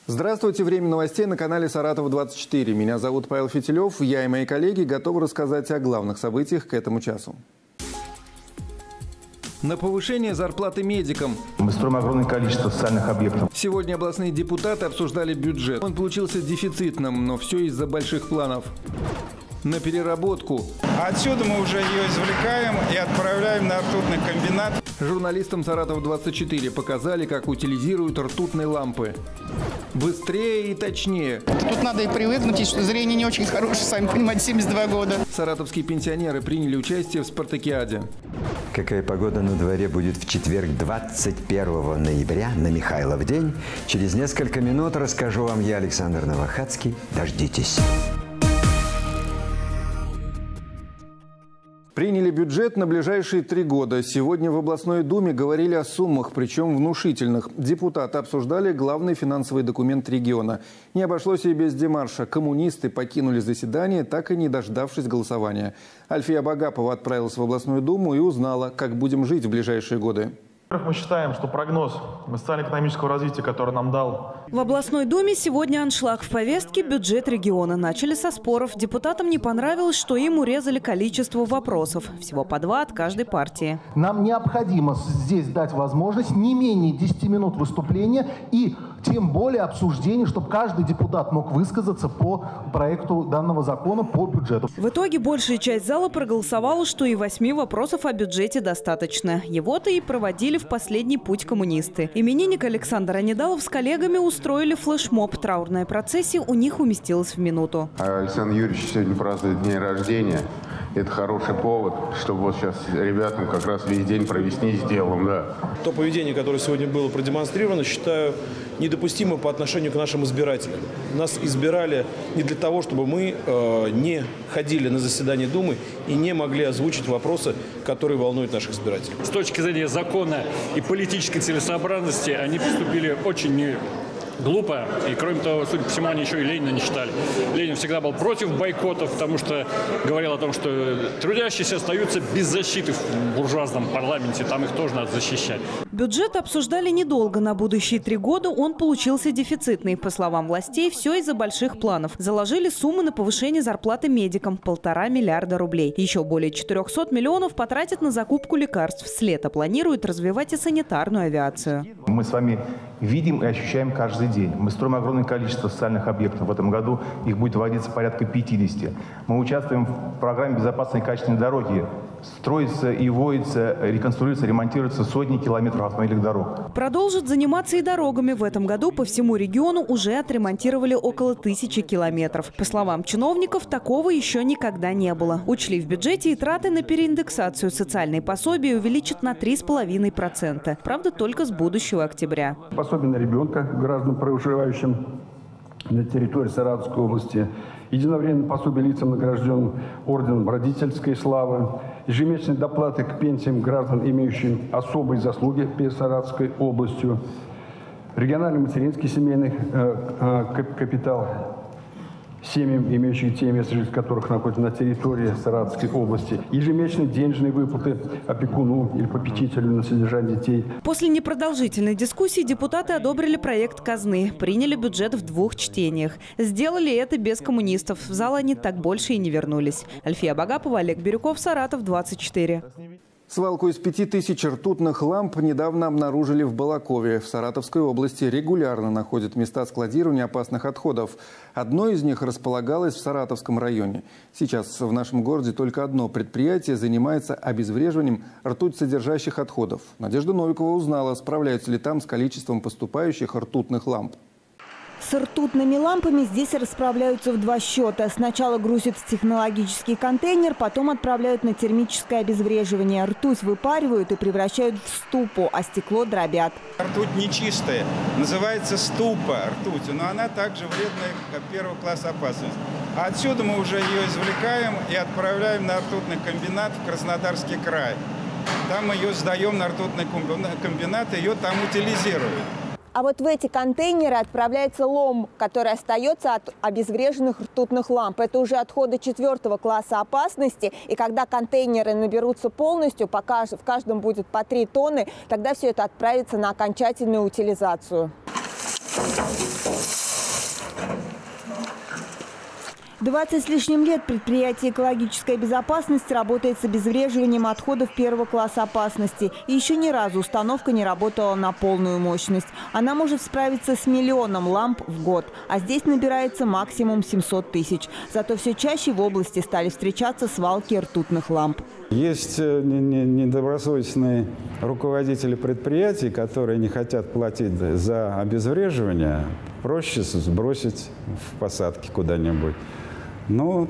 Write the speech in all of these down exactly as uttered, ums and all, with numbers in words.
Здравствуйте. Время новостей на канале Саратов двадцать четыре. Меня зовут Павел Фитилев. Я и мои коллеги готовы рассказать о главных событиях к этому часу. На повышение зарплаты медикам. Мы строим огромное количество социальных объектов. Сегодня областные депутаты обсуждали бюджет. Он получился дефицитным, но все из-за больших планов. На переработку. Отсюда мы уже ее извлекаем и отправляем на ртутный комбинат. Журналистам Саратов двадцать четыре показали, как утилизируют ртутные лампы. Быстрее и точнее. Тут надо и привыкнуть, и что зрение не очень хорошее, сами понимаете, семьдесят два года. Саратовские пенсионеры приняли участие в спартакиаде. Какая погода на дворе будет в четверг, двадцать первого ноября, на Михайлов день. Через несколько минут расскажу вам я, Александр Новохадский. Дождитесь. Приняли бюджет на ближайшие три года. Сегодня в областной думе говорили о суммах, причем внушительных. Депутаты обсуждали главный финансовый документ региона. Не обошлось и без демарша. Коммунисты покинули заседание, так и не дождавшись голосования. Альфия Багапова отправилась в областную думу и узнала, как будем жить в ближайшие годы. Мы считаем, что прогноз социально-экономического развития, который нам дал... В областной думе сегодня аншлаг в повестке «Бюджет региона». Начали со споров. Депутатам не понравилось, что им урезали количество вопросов. Всего по два от каждой партии. Нам необходимо здесь дать возможность не менее десяти минут выступления и тем более обсуждения, чтобы каждый депутат мог высказаться по проекту данного закона по бюджету. В итоге большая часть зала проголосовала, что и восьми вопросов о бюджете достаточно. Его-то и проводили в последний путь коммунисты. Именинник Александр Анидалов с коллегами устроили флешмоб. Траурная процессия у них уместилась в минуту. Александр Юрьевич сегодня празднует день рождения. Это хороший повод, чтобы вот сейчас ребятам как раз весь день провести с делом. Да. То поведение, которое сегодня было продемонстрировано, считаю недопустимо по отношению к нашим избирателям. Нас избирали не для того, чтобы мы э, не ходили на заседание Думы и не могли озвучить вопросы, которые волнуют наших избирателей. С точки зрения закона и политической целесообразности они поступили очень не... глупо. И кроме того, судя по всему, они еще и Ленина не читали. Ленин всегда был против бойкотов, потому что говорил о том, что трудящиеся остаются без защиты в буржуазном парламенте. Там их тоже надо защищать. Бюджет обсуждали недолго. На будущие три года он получился дефицитный. По словам властей, все из-за больших планов. Заложили суммы на повышение зарплаты медикам – полтора миллиарда рублей. Еще более четырехсот миллионов потратят на закупку лекарств. С лета планируют развивать и санитарную авиацию. Мы с вами видим и ощущаем каждый день. Мы строим огромное количество социальных объектов. В этом году их будет вводиться порядка пятидесяти. Мы участвуем в программе «Безопасные и качественные дороги». Строится и вводится, реконструируется, ремонтируется сотни километров автомобильных дорог. Продолжат заниматься и дорогами. В этом году по всему региону уже отремонтировали около тысячи километров. По словам чиновников, такого еще никогда не было. Учли в бюджете и траты на переиндексацию. Социальные пособия увеличат на три с половиной процента. Правда, только с будущего октября. Пособие на ребенка граждан, проживающим на территории Саратовской области, единовременное пособие лицам, награжденным орденом родительской славы, ежемесячные доплаты к пенсиям граждан, имеющим особые заслуги перед Саратовской областью, региональный материнский семейный э, э, капитал семьям, имеющим детей, место жительства которых находится на территории Саратовской области, ежемесячные денежные выплаты опекуну или попечителю на содержание детей. После непродолжительной дискуссии депутаты одобрили проект казны, приняли бюджет в двух чтениях. Сделали это без коммунистов. В зал они так больше и не вернулись. Альфия Багапова, Олег Бирюков, Саратов двадцать четыре. Свалку из пяти тысяч ртутных ламп недавно обнаружили в Балакове. В Саратовской области регулярно находят места складирования опасных отходов. Одно из них располагалось в Саратовском районе. Сейчас в нашем городе только одно предприятие занимается обезвреживанием ртуть-содержащих отходов. Надежда Новикова узнала, справляются ли там с количеством поступающих ртутных ламп. С ртутными лампами здесь расправляются в два счета. Сначала грузят в технологический контейнер, потом отправляют на термическое обезвреживание. Ртуть выпаривают и превращают в ступу, а стекло дробят. Ртуть нечистая, называется ступа ртуть, но она также вредная, как первого класса опасность. А отсюда мы уже ее извлекаем и отправляем на ртутный комбинат в Краснодарский край. Там мы ее сдаем на ртутный комбинат, и ее там утилизируют. А вот в эти контейнеры отправляется лом, который остается от обезвреженных ртутных ламп. Это уже отходы четвертого класса опасности. И когда контейнеры наберутся полностью, пока в каждом будет по три тонны, тогда все это отправится на окончательную утилизацию. двадцать с лишним лет предприятие «Экологическая безопасность» работает с обезвреживанием отходов первого класса опасности. И еще ни разу установка не работала на полную мощность. Она может справиться с миллионом ламп в год. А здесь набирается максимум семьсот тысяч. Зато все чаще в области стали встречаться свалки ртутных ламп. Есть недобросовестные руководители предприятий, которые не хотят платить за обезвреживание. Проще сбросить в посадке куда-нибудь. Но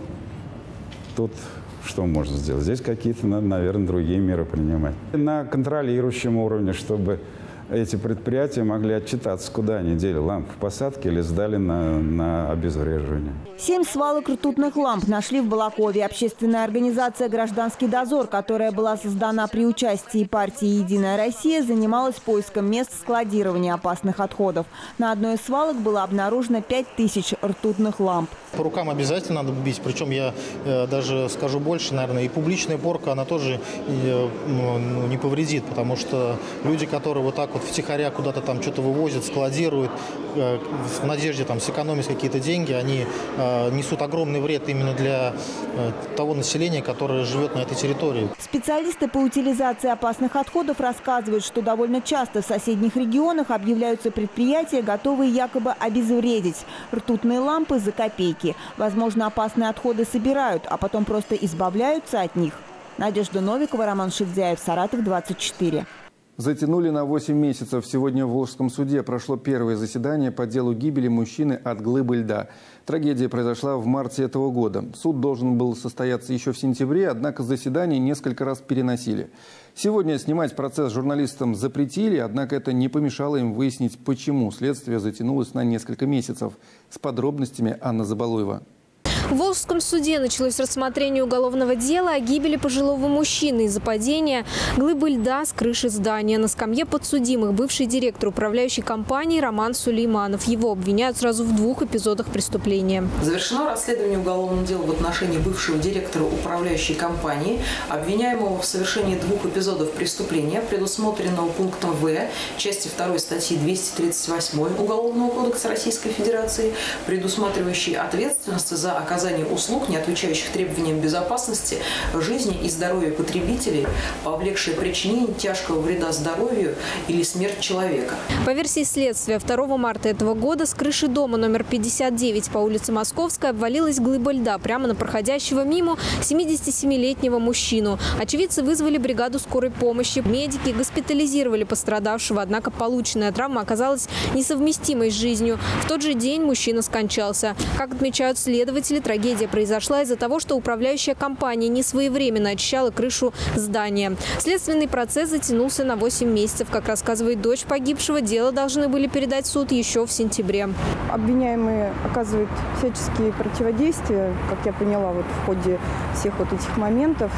тут что можно сделать? Здесь какие-то надо, наверное, другие меры принимать. На контролирующем уровне, чтобы эти предприятия могли отчитаться, куда они дели лампы в посадке или сдали на, на обезвреживание. Семь свалок ртутных ламп нашли в Балакове. Общественная организация «Гражданский дозор», которая была создана при участии партии «Единая Россия», занималась поиском мест складирования опасных отходов. На одной из свалок было обнаружено пять тысяч ртутных ламп. По рукам обязательно надо бить. Причем я э, даже скажу больше, наверное, и публичная порка, она тоже э, ну, не повредит. Потому что люди, которые вот так вот втихаря куда-то там что-то вывозят, складируют, э, в надежде там сэкономить какие-то деньги, они э, несут огромный вред именно для э, того населения, которое живет на этой территории. Специалисты по утилизации опасных отходов рассказывают, что довольно часто в соседних регионах объявляются предприятия, готовые якобы обезвредить ртутные лампы за копейки. Возможно, опасные отходы собирают, а потом просто избавляются от них. Надежда Новикова, Роман Шевдяев, Саратов, двадцать четыре. Затянули на восемь месяцев. Сегодня в Волжском суде прошло первое заседание по делу гибели мужчины от глыбы льда. Трагедия произошла в марте этого года. Суд должен был состояться еще в сентябре, однако заседание несколько раз переносили. Сегодня снимать процесс журналистам запретили, однако это не помешало им выяснить, почему следствие затянулось на несколько месяцев. С подробностями Анна Забалуева. В Волжском суде началось рассмотрение уголовного дела о гибели пожилого мужчины из-за падения глыбы льда с крыши здания. На скамье подсудимых бывший директор управляющей компании Роман Сулейманов. Его обвиняют сразу в двух эпизодах преступления. Завершено расследование уголовного дела в отношении бывшего директора управляющей компании, обвиняемого в совершении двух эпизодов преступления, предусмотренного пунктом В части второй статьи двести тридцать восемь Уголовного кодекса Российской Федерации, предусматривающей ответственность за оказание услуг, не отвечающих требованиям безопасности, жизни и здоровью потребителей, повлекшие причинение тяжкого вреда здоровью или смерть человека. По версии следствия, второго марта этого года с крыши дома номер пятьдесят девять по улице Московской обвалилась глыба льда прямо на проходящего мимо семидесятисемилетнего мужчину. Очевидцы вызвали бригаду скорой помощи. Медики госпитализировали пострадавшего, однако полученная травма оказалась несовместимой с жизнью. В тот же день мужчина скончался. Как отмечают следователи, трагедия произошла из-за того, что управляющая компания не своевременно очищала крышу здания. Следственный процесс затянулся на восемь месяцев. Как рассказывает дочь погибшего, дело должны были передать в суд еще в сентябре. Обвиняемый оказывает всяческие противодействия, как я поняла, вот в ходе всех вот этих моментов.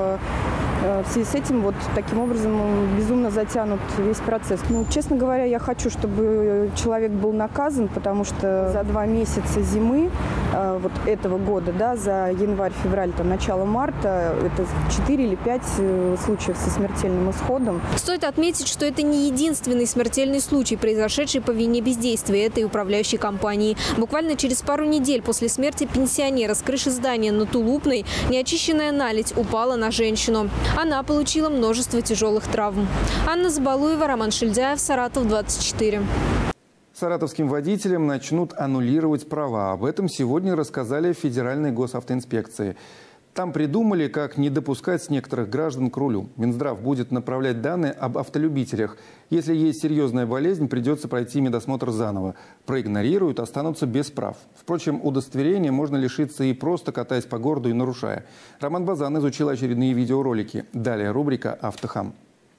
В связи с этим вот таким образом безумно затянут весь процесс. Ну, честно говоря, я хочу, чтобы человек был наказан, потому что за два месяца зимы э, вот этого года, да, за январь, февраль, там, начало марта, это четыре или пять случаев со смертельным исходом. Стоит отметить, что это не единственный смертельный случай, произошедший по вине бездействия этой управляющей компании. Буквально через пару недель после смерти пенсионера с крыши здания на Тулупной неочищенная наледь упала на женщину. Она получила множество тяжелых травм. Анна Забалуева, Роман Шельдяев, Саратов, двадцать четыре. Саратовским водителям начнут аннулировать права. Об этом сегодня рассказали в Федеральной госавтоинспекции. Там придумали, как не допускать некоторых граждан к рулю. Минздрав будет направлять данные об автолюбителях. Если есть серьезная болезнь, придется пройти медосмотр заново. Проигнорируют, останутся без прав. Впрочем, удостоверения можно лишиться и просто катаясь по городу и нарушая. Роман Базан изучил очередные видеоролики. Далее рубрика «Автохам».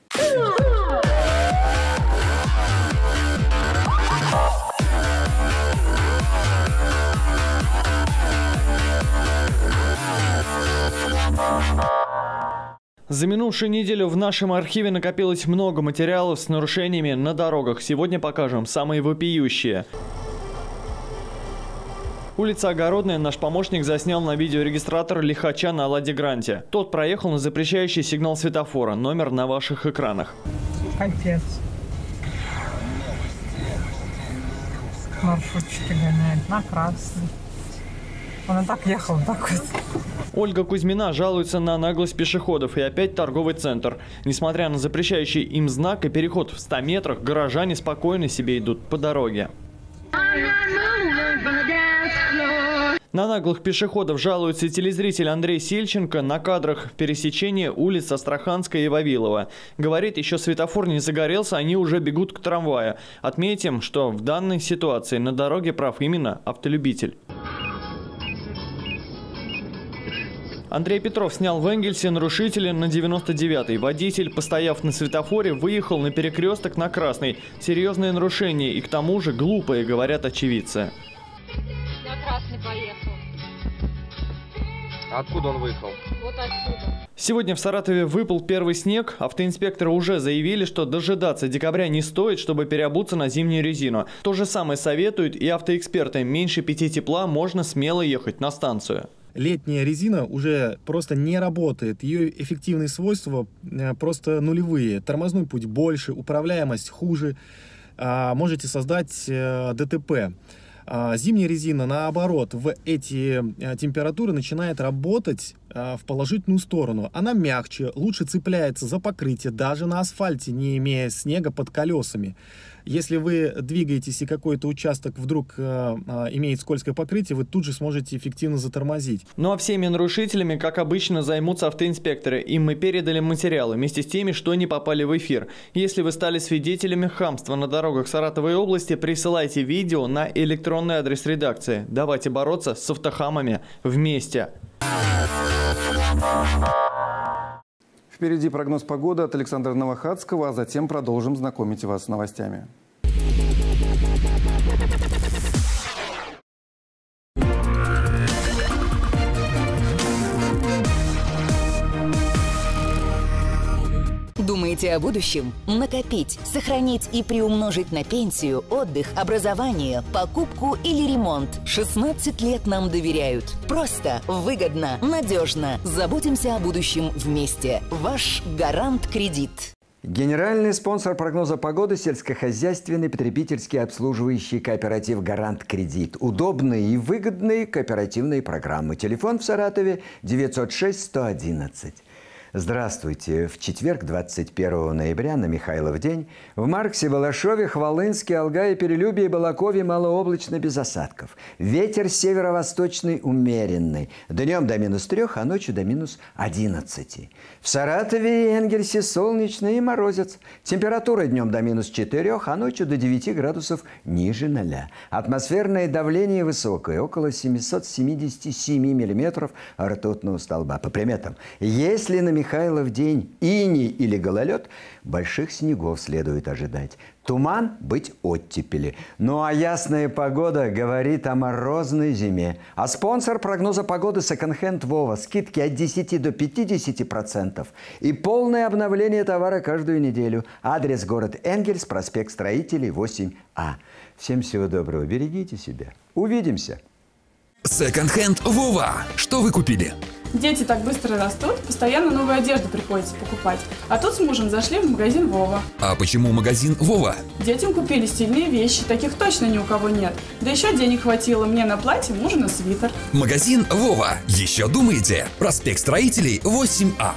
За минувшую неделю в нашем архиве накопилось много материалов с нарушениями на дорогах. Сегодня покажем самые вопиющие. Улица Огородная наш помощник заснял на видеорегистратор лихача на Ладе Гранте. Тот проехал на запрещающий сигнал светофора. Номер на ваших экранах. Капец. Маршрутчики гоняют на красный. Он и так ехал, так вот. Ольга Кузьмина жалуется на наглость пешеходов и опять торговый центр. Несмотря на запрещающий им знак и переход в ста метрах, горожане спокойно себе идут по дороге. На наглых пешеходов жалуется телезритель Андрей Сельченко на кадрах пересечения улиц Астраханская и Вавилова. Говорит, еще светофор не загорелся, они уже бегут к трамваю. Отметим, что в данной ситуации на дороге прав именно автолюбитель. Андрей Петров снял в Энгельсе нарушителя на девяносто девятой. Водитель, постояв на светофоре, выехал на перекресток на красный. Серьезное нарушение и к тому же глупое, говорят очевидцы. На красный поехал. Откуда он выехал? Вот отсюда. Сегодня в Саратове выпал первый снег. Автоинспекторы уже заявили, что дожидаться декабря не стоит, чтобы переобуться на зимнюю резину. То же самое советуют и автоэксперты. Меньше пяти тепла можно смело ехать на станцию. Летняя резина уже просто не работает. Ее эффективные свойства просто нулевые. Тормозной путь больше, управляемость хуже. Можете создать ДТП. Зимняя резина, наоборот, в эти температуры начинает работать в положительную сторону. Она мягче, лучше цепляется за покрытие, даже на асфальте, не имея снега под колесами. Если вы двигаетесь и какой-то участок вдруг э, э, имеет скользкое покрытие, вы тут же сможете эффективно затормозить. Ну а всеми нарушителями, как обычно, займутся автоинспекторы. Им мы передали материалы вместе с теми, что не попали в эфир. Если вы стали свидетелями хамства на дорогах Саратовой области, присылайте видео на электронный адрес редакции. Давайте бороться с автохамами вместе. Впереди прогноз погоды от Александра Новохадского, а затем продолжим знакомить вас с новостями. Думаете о будущем? Накопить, сохранить и приумножить на пенсию, отдых, образование, покупку или ремонт. шестнадцать лет нам доверяют. Просто, выгодно, надежно. Заботимся о будущем вместе. Ваш Гарант Кредит. Генеральный спонсор прогноза погоды – сельскохозяйственный потребительский обслуживающий кооператив «Гарант Кредит». Удобные и выгодные кооперативные программы. Телефон в Саратове девятьсот шесть сто одиннадцать. Здравствуйте. В четверг, двадцать первого ноября, на Михайлов день, в Марксе, Балашове, Хвалынске, Алгае, Перелюбе и Балакове малооблачно без осадков. Ветер северо-восточный умеренный. Днем до минус трех, а ночью до минус одиннадцати. В Саратове и Энгельсе солнечный и морозец. Температура днем до минус четырех, а ночью до девяти градусов ниже ноля. Атмосферное давление высокое, около семисот семидесяти семи миллиметров ртутного столба. По приметам, если на Михайлов день иней или гололед, больших снегов следует ожидать. Туман – быть оттепели. Ну а ясная погода говорит о морозной зиме. А спонсор прогноза погоды секонд-хенд Вова. Скидки от десяти до пятидесяти процентов. И полное обновление товара каждую неделю. Адрес город Энгельс, проспект Строителей, восемь А. Всем всего доброго. Берегите себя. Увидимся. Секонд-хенд Вова. Что вы купили? Дети так быстро растут, постоянно новую одежду приходится покупать. А тут с мужем зашли в магазин Вова. А почему магазин Вова? Детям купили стильные вещи, таких точно ни у кого нет. Да еще денег хватило мне на платье, мужу на свитер. Магазин Вова. Еще думаете? Проспект Строителей, восемь А.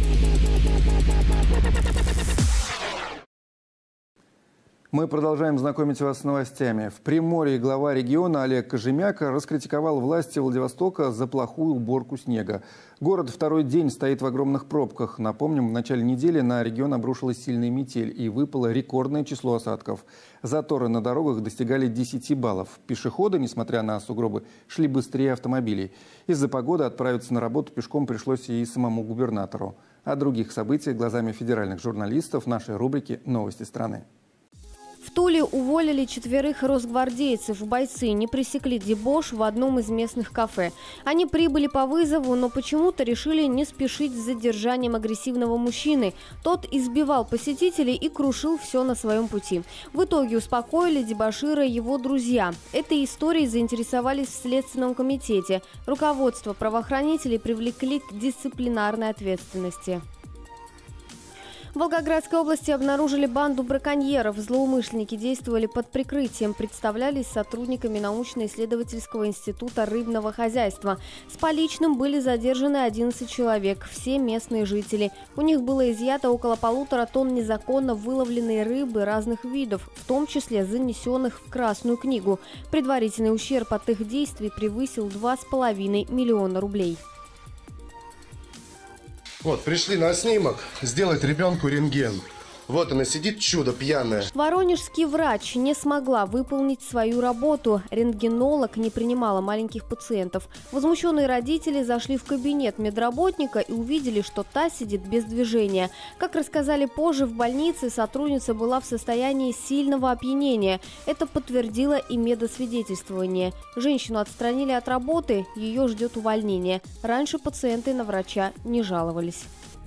Мы продолжаем знакомить вас с новостями. В Приморье глава региона Олег Кожемяка раскритиковал власти Владивостока за плохую уборку снега. Город второй день стоит в огромных пробках. Напомним, в начале недели на регион обрушилась сильная метель и выпало рекордное число осадков. Заторы на дорогах достигали десяти баллов. Пешеходы, несмотря на сугробы, шли быстрее автомобилей. Из-за погоды отправиться на работу пешком пришлось и самому губернатору. О других событиях глазами федеральных журналистов в нашей рубрике «Новости страны». В Туле уволили четверых росгвардейцев. Бойцы не пресекли дебош в одном из местных кафе. Они прибыли по вызову, но почему-то решили не спешить с задержанием агрессивного мужчины. Тот избивал посетителей и крушил все на своем пути. В итоге успокоили дебошира его друзья. Этой историей заинтересовались в Следственном комитете. Руководство правоохранителей привлекли к дисциплинарной ответственности. В Волгоградской области обнаружили банду браконьеров. Злоумышленники действовали под прикрытием, представлялись сотрудниками научно-исследовательского института рыбного хозяйства. С поличным были задержаны одиннадцать человек, все местные жители. У них было изъято около полутора тонн незаконно выловленной рыбы разных видов, в том числе занесенных в Красную книгу. Предварительный ущерб от их действий превысил два с половиной миллиона рублей. Вот, пришли на снимок сделать ребенку рентген. Вот она сидит, чудо, пьяная. Воронежский врач не смогла выполнить свою работу. Рентгенолог не принимала маленьких пациентов. Возмущенные родители зашли в кабинет медработника и увидели, что та сидит без движения. Как рассказали позже, в больнице сотрудница была в состоянии сильного опьянения. Это подтвердило и медосвидетельствование. Женщину отстранили от работы, ее ждет увольнение. Раньше пациенты на врача не жаловались.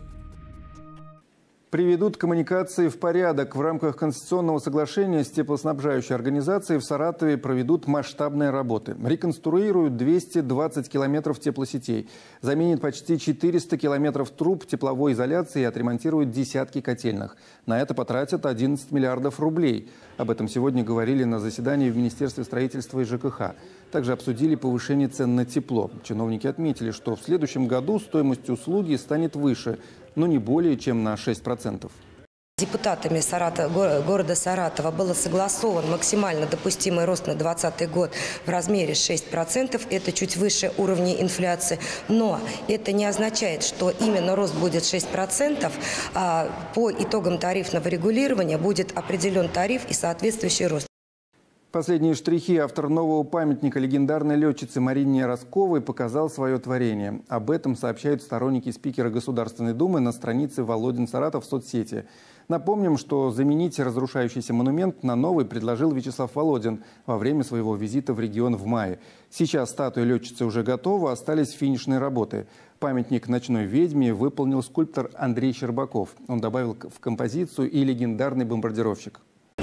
Приведут коммуникации в порядок. В рамках конституционного соглашения с теплоснабжающей организацией в Саратове проведут масштабные работы. Реконструируют двести двадцать километров теплосетей, заменят почти четыреста километров труб тепловой изоляции и отремонтируют десятки котельных. На это потратят одиннадцать миллиардов рублей. Об этом сегодня говорили на заседании в Министерстве строительства и ЖКХ. Также обсудили повышение цен на тепло. Чиновники отметили, что в следующем году стоимость услуги станет выше, но не более чем на шесть процентов. Депутатами Саратова, города Саратова был согласован максимально допустимый рост на двадцатый год в размере шесть процентов. Это чуть выше уровня инфляции. Но это не означает, что именно рост будет шесть процентов. А по итогам тарифного регулирования будет определен тариф и соответствующий рост. Последние штрихи. Автор нового памятника легендарной летчице Марине Росковой показал свое творение. Об этом сообщают сторонники спикера Государственной Думы на странице Володин Саратов в соцсети. Напомним, что заменить разрушающийся монумент на новый предложил Вячеслав Володин во время своего визита в регион в мае. Сейчас статуя летчицы уже готова, остались финишные работы. Памятник ночной ведьме выполнил скульптор Андрей Щербаков. Он добавил в композицию и легендарный бомбардировщик.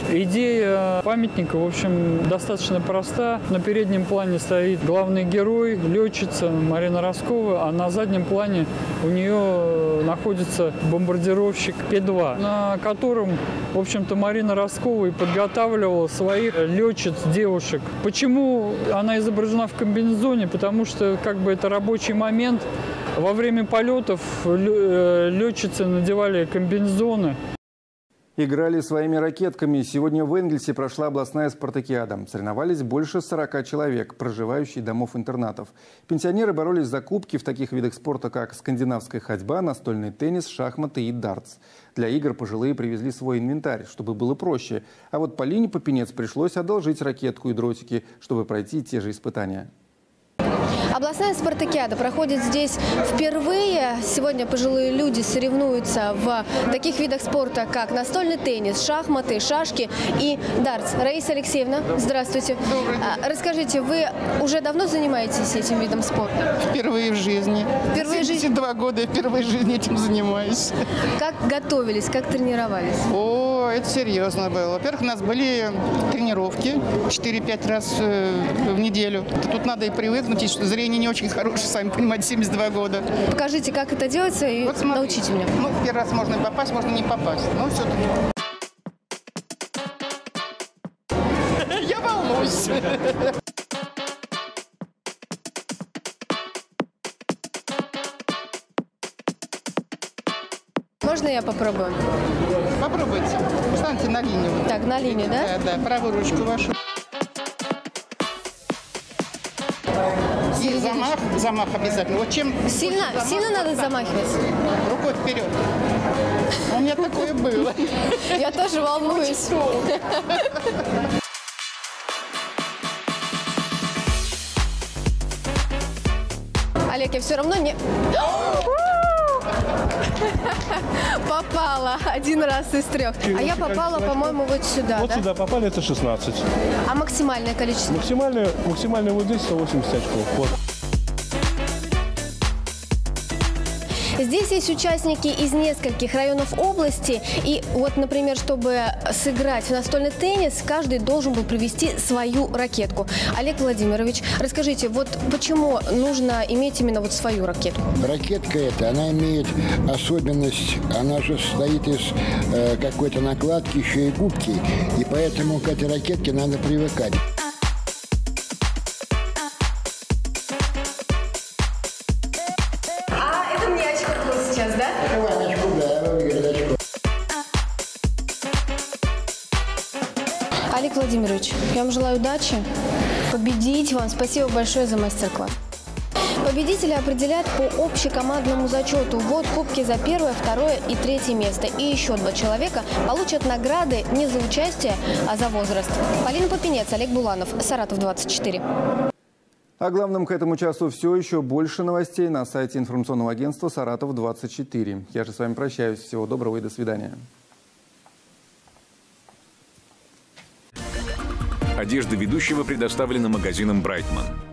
Идея памятника, в общем, достаточно проста. На переднем плане стоит главный герой, летчица Марина Роскова, а на заднем плане у нее находится бомбардировщик Пэ два, на котором, в общем-то, Марина Роскова и подготавливала своих летчиц, девушек. Почему она изображена в комбинезоне? Потому что, как бы, это рабочий момент. Во время полетов летчицы надевали комбинезоны. Играли своими ракетками. Сегодня в Энгельсе прошла областная спартакиада. Соревновались больше сорока человек, проживающих домов-интернатов. Пенсионеры боролись за кубки в таких видах спорта, как скандинавская ходьба, настольный теннис, шахматы и дартс. Для игр пожилые привезли свой инвентарь, чтобы было проще. А вот Полине Попенец пришлось одолжить ракетку и дротики, чтобы пройти те же испытания. Областная спартакиада проходит здесь впервые. Сегодня пожилые люди соревнуются в таких видах спорта, как настольный теннис, шахматы, шашки и дартс. Раиса Алексеевна, здравствуйте. А, расскажите, вы уже давно занимаетесь этим видом спорта? Впервые в жизни. Впервые в жизни? два года я впервые в жизни этим занимаюсь. Как готовились, как тренировались? О, это серьезно было. Во-первых, у нас были тренировки четыре-пять раз в неделю. Тут надо и привыкнуть, и что зрение не очень хорошее, сами понимаете, семьдесят два года. Покажите, как это делается, и вот научите меня. Ну, первый раз можно попасть, можно не попасть. Но все-таки. Я волнуюсь. Можно я попробую? Попробуйте. Встаньте на линию. Так, на линию, да? Да, да. Правую ручку вашу. И замах, замах обязательно. Вот чем сильно, замах, сильно надо замахивать? Рукой вперед. У меня такое было. Я тоже волнуюсь. Олег, я все равно не... Попала один раз из трех. А я попала, по-моему, вот сюда. Вот да? сюда попали, это шестнадцать. А максимальное количество? Максимальное, максимальное вот здесь сто восемьдесят очков. Вот. Здесь есть участники из нескольких районов области. И вот, например, чтобы сыграть в настольный теннис, каждый должен был привезти свою ракетку. Олег Владимирович, расскажите, вот почему нужно иметь именно вот свою ракетку? Ракетка эта, она имеет особенность, она же состоит из э, какой-то накладки, еще и губки. И поэтому к этой ракетке надо привыкать. Олег Владимирович, я вам желаю удачи, победить вам. Спасибо большое за мастер-класс. Победителя определяют по общекомандному зачету. Вот кубки за первое, второе и третье место. И еще два человека получат награды не за участие, а за возраст. Полина Попенец, Олег Буланов, Саратов двадцать четыре. О главном к этому часу все. Еще больше новостей на сайте информационного агентства «Саратов двадцать четыре». Я же с вами прощаюсь. Всего доброго и до свидания. Одежда ведущего предоставлена магазином «Брайтман».